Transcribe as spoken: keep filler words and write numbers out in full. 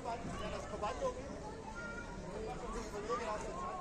jemand, der das Kommando gibt. Und ein Kollege aus der Zeit.